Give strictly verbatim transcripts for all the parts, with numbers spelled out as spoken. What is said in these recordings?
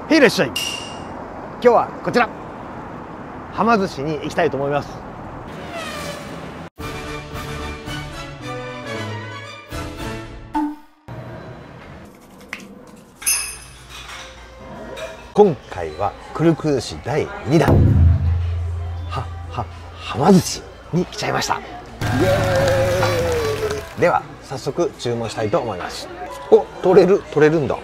へいらっしゃい。今日はこちらはま寿司に行きたいと思います。今回はくるくる寿司だいにだんはははま寿司に来ちゃいました。イエーイ。では早速注文したいと思います。お、取れる取れるんだ。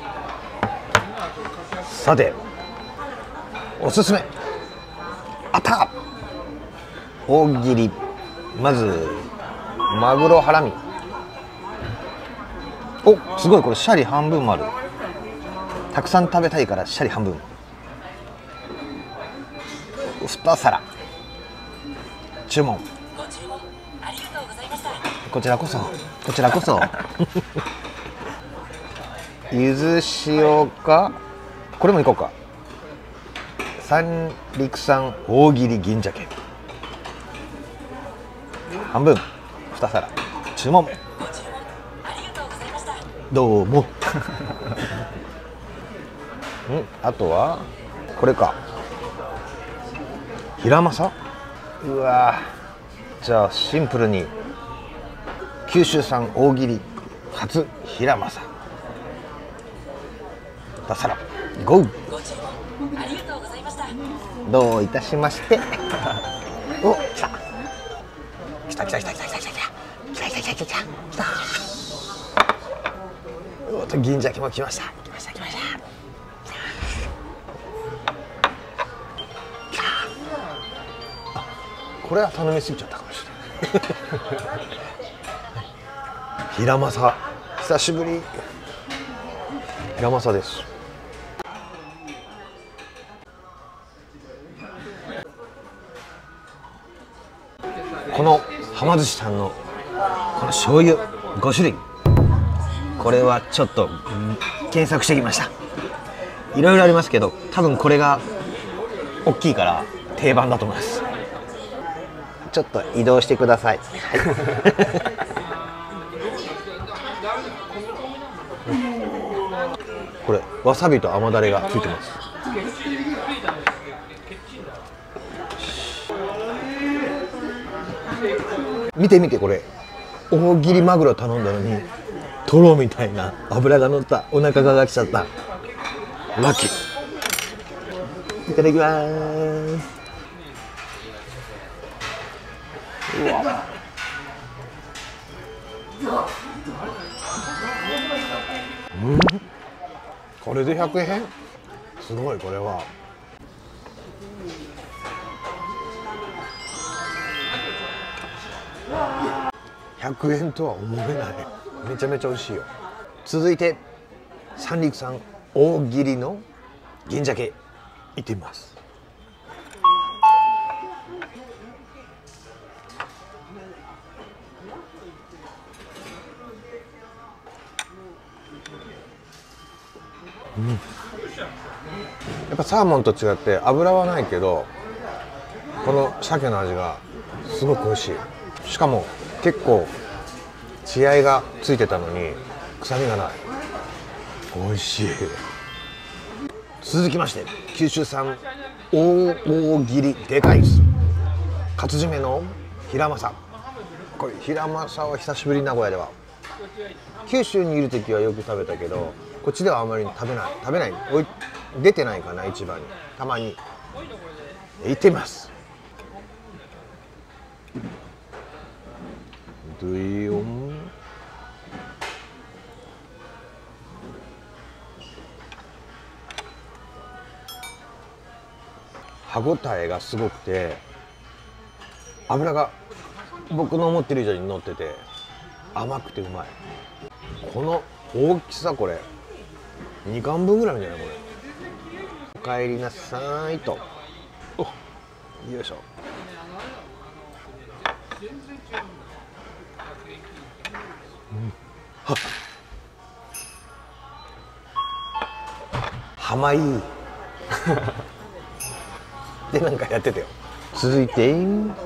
さておすすめ、あった大切り。まずマグロハラミ。お、すごい、これシャリ半分もある。たくさん食べたいからシャリ半分。に皿注文。こちらこそこちらこそゆず塩か、これもいこうか。三陸産大切り銀鮭半分。に皿注文。どうもうん、あとはこれか、ヒラマサ。うわ、じゃあシンプルに九州産大切り初ヒラマサに皿ゴー。どういたしましてお、来た来た来た来た来た来た来た来た来た来た来た来た。おっと、銀鮭も来ました来ました来ました。これは頼みすぎちゃったかもしれないヒラマサ、久しぶり。ヒラマサです。このはま寿司さんのこの醤油ごしゅるい、これはちょっと検索してきました。いろいろありますけど、多分これが大きいから定番だと思います。ちょっと移動してください。はいこれわさびと甘だれがついてます。見て見て、これ大切りマグロ頼んだのにトロみたいな脂が乗ったお腹が来ちゃった。ラッキー。いただきます。うわ、うん、これでひゃくえん、すごい。これはひゃくえんとは思えない。めちゃめちゃ美味しいよ。続いて三陸産大切りの銀鮭いってみます。うん、やっぱサーモンと違って脂はないけど、この鮭の味がすごく美味しい。しかも結構血合いがついてたのに臭みがない。美味しい。続きまして九州産大切りでかいです活締めのヒラマサ。これヒラマサは久しぶり。名古屋では、九州にいる時はよく食べたけど、こっちではあまり食べない食べないおい出てないかな、市場に。たまに行ってみます。ドゥヨン。歯ごたえがすごくて、脂が僕の思ってる以上に乗ってて甘くてうまい。この大きさ、これにかんぶんぐらいあるんじゃないこれ。おかえりなさいと。お、よいしょ。うん、はっ浜いいでなんかやってたよ。続いて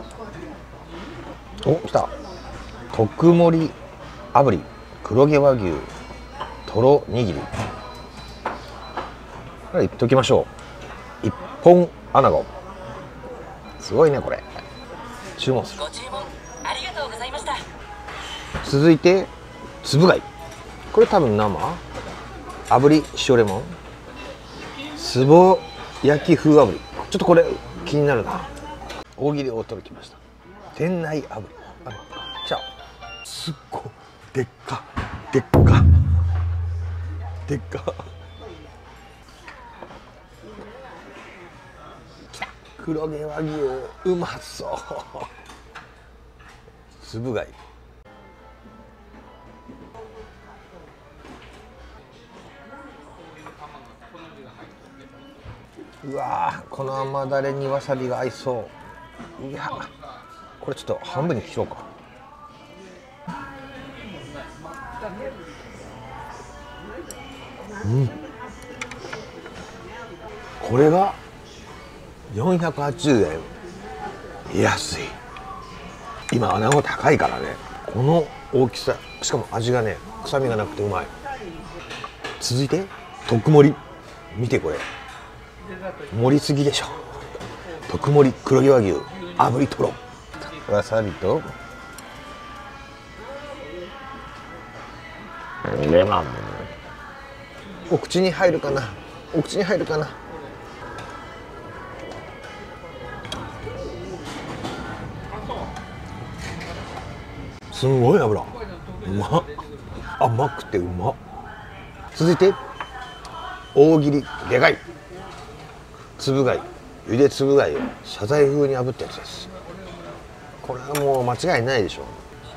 お、来た。特盛炙り黒毛和牛とろ握り。 これいっときましょう。一本アナゴ、すごいねこれ。注文する。 ご注文ありがとうございました。 続いてつぶ貝、これ多分生炙り塩レモンつぼ焼き風炙り、ちょっとこれ気になるな。大切り大トロきました。店内炙り、あじゃあすっごいでっかでっかでっか黒毛和牛、うまそうつぶ貝、うわー、この甘だれにわさびが合いそう。いやこれちょっと半分に切ろうか。うん、これがよんひゃくはちじゅうえん、安い。今アナゴ高いからね。この大きさ、しかも味がね臭みがなくてうまい。続いて特盛り、見てこれ盛りすぎでしょ。特盛り黒毛和牛炙りとろ、わさびとレモン、お口に入るかな、お口に入るかな。すんごい油、うまっ、甘くてうまっ。続いて大切りでかいつぶ貝、ゆでつぶ貝を謝罪風に炙ったやつです。これはもう間違いないでしょ。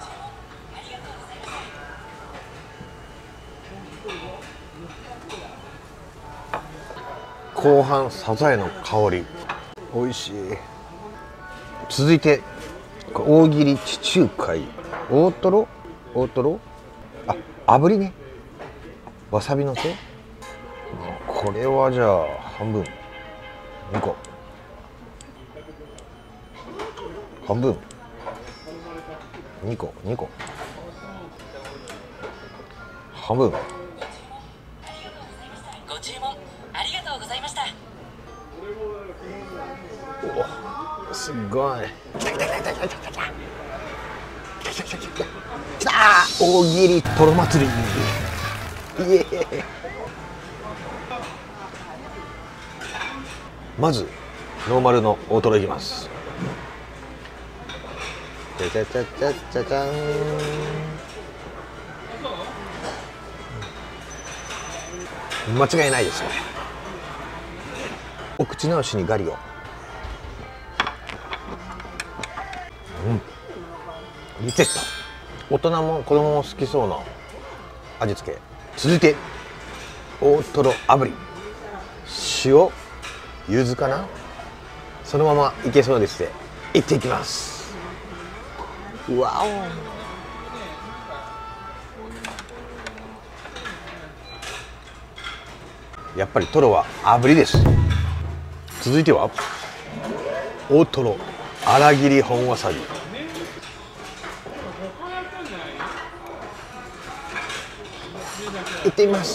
後半サザエの香り、美味しい。続いて大切り地中海、大トロ大トロ、あ炙りね、わさびのせ。これはじゃあ半分にこ、半分にこにこ、半分。 ご注文ありがとうございました。 おすごい。きたー、大切りトロ祭り、イエーイ。まずノーマルの大トロいきます。じゃじゃじゃじゃじゃじゃん。間違いないですね。お口直しにガリを、うん、リセット。大人も子供も好きそうな味付け。続いて大トロ炙り、塩柚子かな、そのままいけそうですね。いっていきます。うわお、やっぱりトロは炙りです。続いては大トロ粗切り本わさび、いってみます。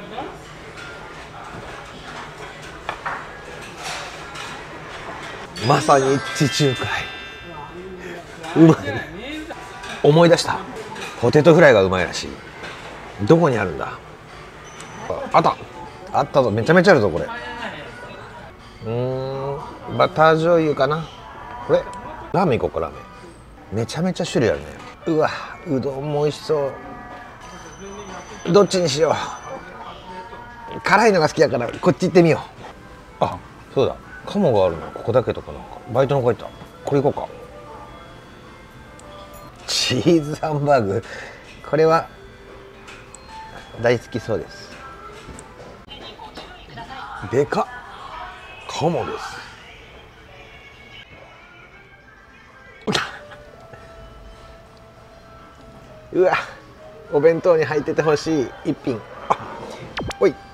まさに地中海、うまい。思い出した、ポテトフライがうまいらしい。どこにあるんだ。あったあったぞ、めちゃめちゃあるぞこれ。うーん、バター醤油かな。これラーメン行こうか。ラーメンめちゃめちゃ種類あるね。うわ、うどんも美味しそう。どっちにしよう。辛いのが好きだからこっち行ってみよう。あ、そうだ、鴨があるのここだけとか。なんかバイトの子いた。これ行こうか。チーズハンバーグ、これは大好きそうです。でかっ、鴨です。うわ、お弁当に入っててほしい一品。あ、おい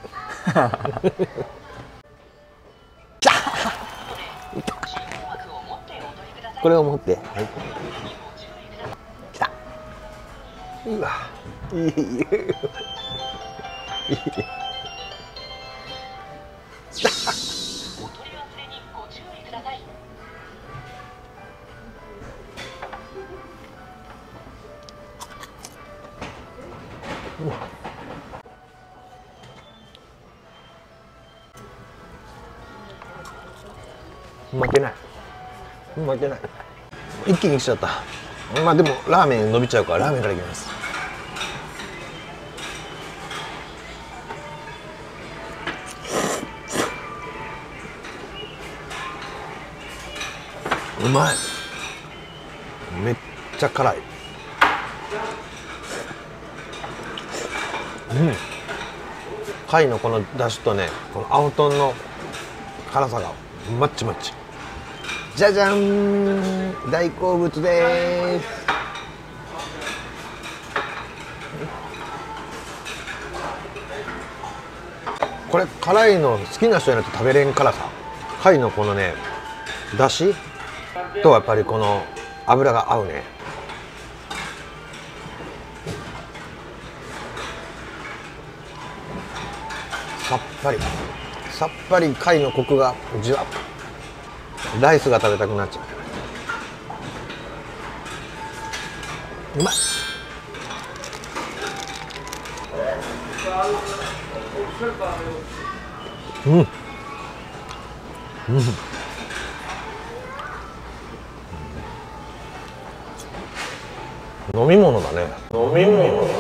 これを持って、はい、きた。うわ、いいいい負けない負けない。一気に来ちゃった。まあでもラーメン伸びちゃうからラーメンからいきます。うまい。めっちゃ辛い。うん。貝のこの出汁とね、この青豚の辛さがマッチマッチ。じゃじゃん、大好物です。これ辛いの好きな人じゃないと食べれん辛さ。貝のこのね出汁とやっぱりこの油が合うね。さっぱりさっぱり貝のコクがじわっ。ライスが食べたくなっちゃう。うまい。うん、うん、飲み物だね。飲み物だね。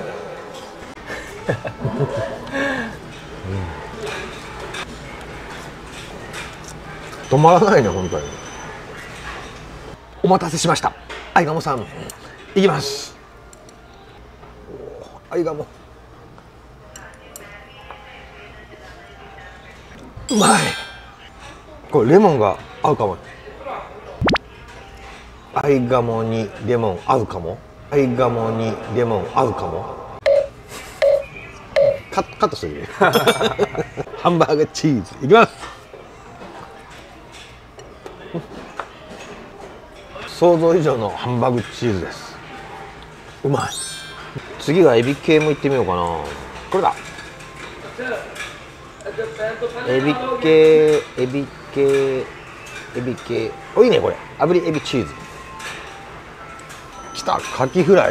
うん、止まらないね本当に。お待たせしました。アイガモさん、いきます。アイガモ。うまい。これレモンが合うかも。アイガモにレモン合うかも。アイガモにレモン合うかも。カッカットしてるね。ハンバーグチーズいきます。想像以上のハンバーグチーズです。うまい。次はエビ系もいってみようかな。これだ。エビ系、エビ系、エビ系。お、いいねこれ。炙りエビチーズ。きた、カキフライ。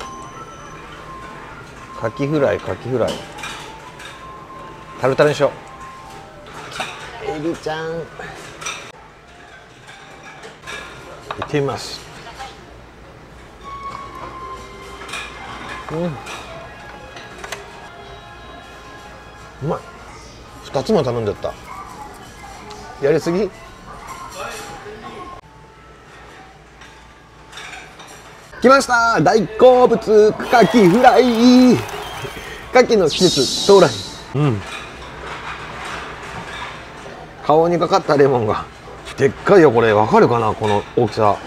カキフライ、カキフライ。タルタルにしよう。エビちゃん。いってみます。うん。うまい。二つも頼んじゃった。やりすぎ。来ました。大好物カキフライ。カキの季節到来。うん。顔にかかったレモンがでっかいよ。これわかるかな、この大きさ。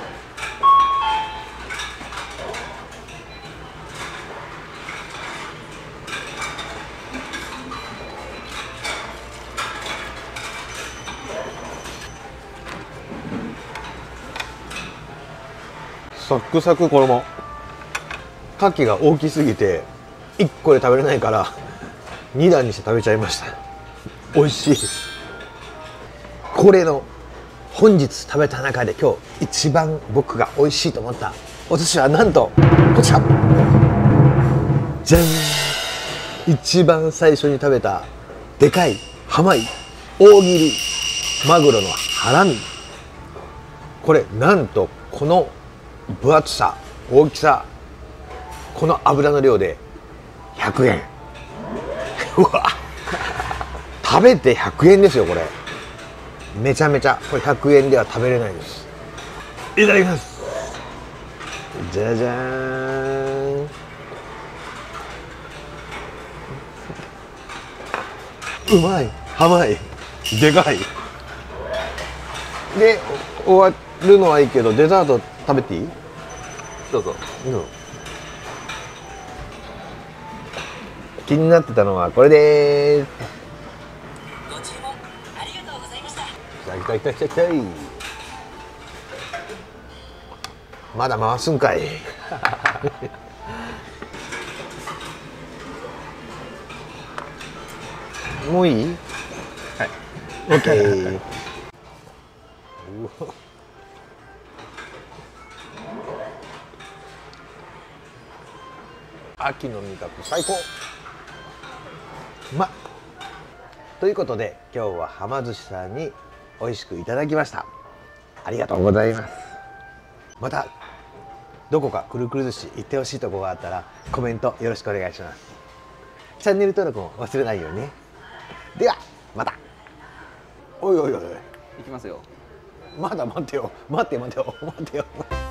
サクサク衣。牡蠣が大きすぎていっこで食べれないからに段にして食べちゃいました。美味しい。これの本日食べた中で今日一番僕が美味しいと思ったお寿司はなんとこちら。じゃん。一番最初に食べたでかい浜い大切りマグロのハラミ。これなんとこの分厚さ、大きさ、この油の量でひゃくえん。うわ、食べてひゃくえんですよ。これめちゃめちゃ、これひゃくえんでは食べれないです。いただきます。じゃじゃーん。うまい。甘い。でかい。で終わるのはいいけどデザート食べていい？どうぞ。うん、気になってたのはこれでーす。 ご注文ありがとうございました。 来た来た来た来た。まだ回すんかい。もういい？ はい。 オッケー。秋の味覚最高。うまっ。ということで今日ははま寿司さんに美味しくいただきました。ありがとうございます。またどこかくるくる寿司行ってほしいところがあったらコメントよろしくお願いします。チャンネル登録も忘れないようにね。ではまた。おいおいおいおい、 いきますよ。 まだ待ってよ、待って待ってよ、待ってよ。